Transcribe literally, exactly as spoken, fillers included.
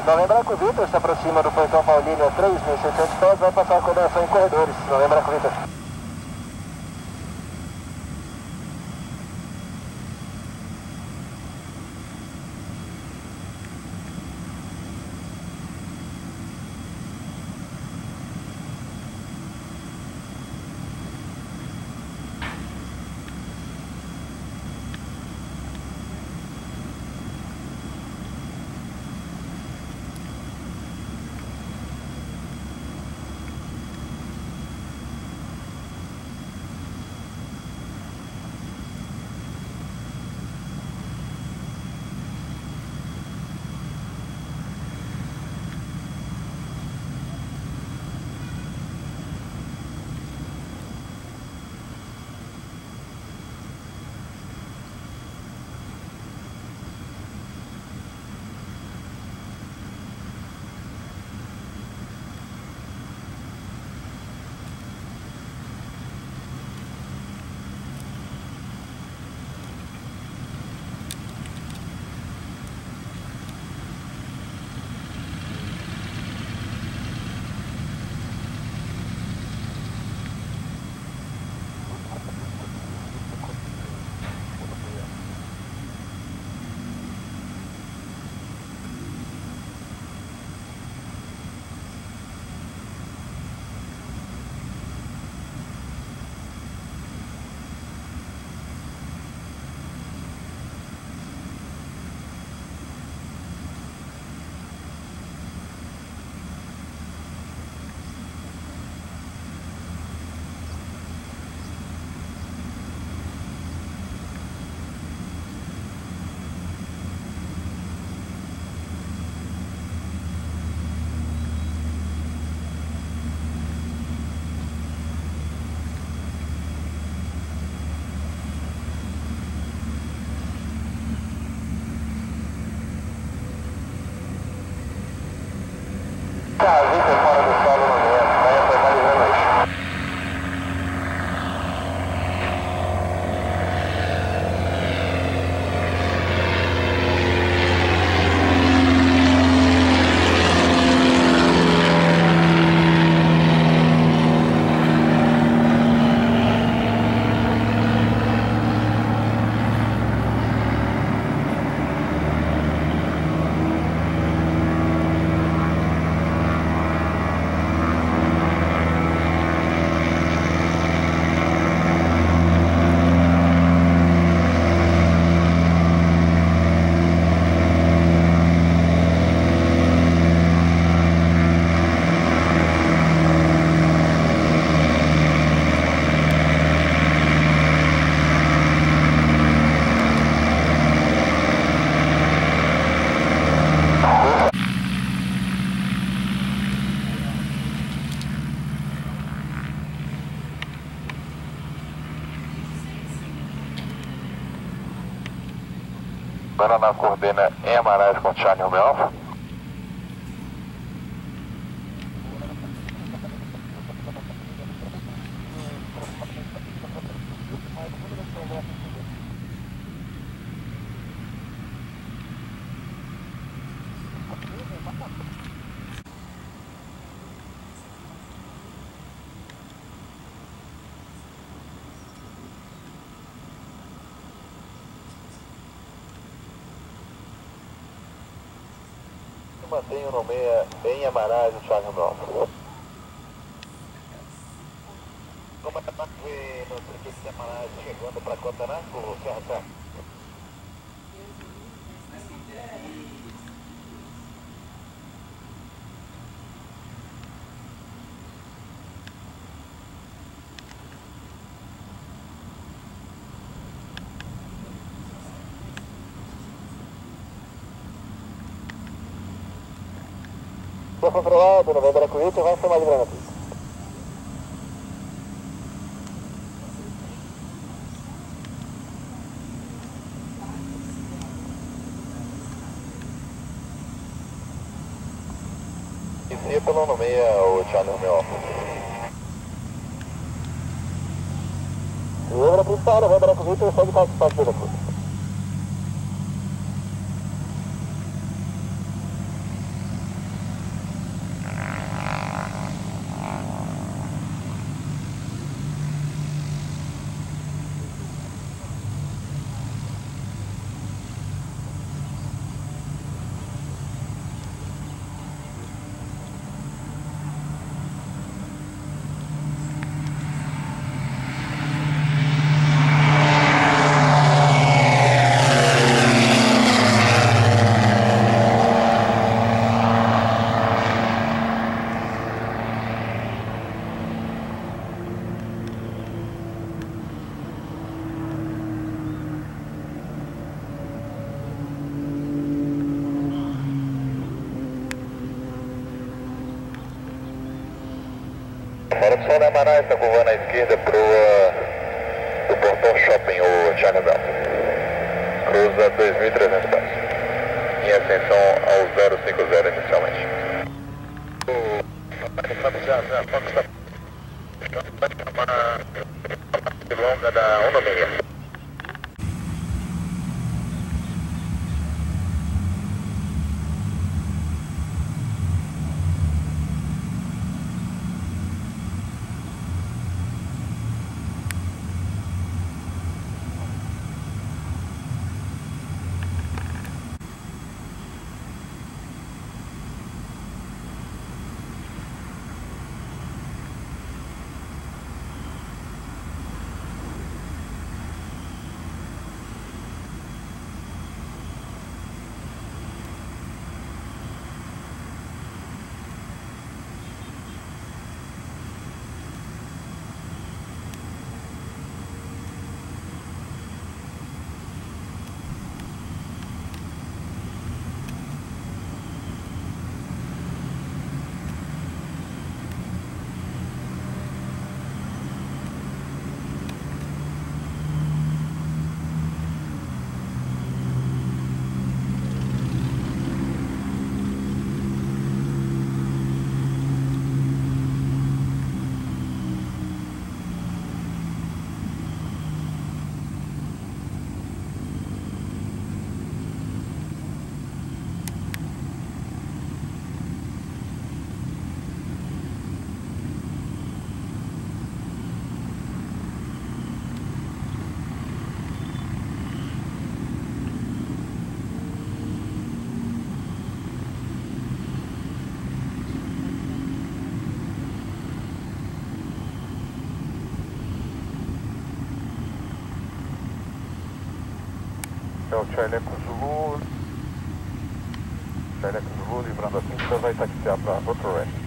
Novembro Eco Vitor se aproxima do Portão Paulínia a três mil e seiscentos pés, vai passar a coordenação em corredores. Novembro Eco Vitor. Tá, Vitor fora do solo no meio, vai atualizando aí. Paraná coordena em Amarais com Charlie Romeo Alfa. Mantenho no meia em Amarais o Charlie Romeo Alfa. Como é que está no circuito de Amarais chegando para Cotanaco, Serra Serra? Estou controlado, Novembro Eco Vitor, vai ser mais grande. Inicia pelo no meia o Charlie Romeo Alfa. Novembro Eco Vitor, Novembro Eco Vitor, segue para a partida aqui. Fora do Sol, né, Manaus, está curvando à esquerda pro uh, do Portão Shopping, o Chinatown. Cruza dois mil e trezentos passos. Em ascensão ao zero cinco zero inicialmente. Já, já, pode estar. Pode chamar de longa da onda meia. É o Charlie Eco Zulu, Charlie Eco Zulu livrando a pista, vai taxiar para Votoré.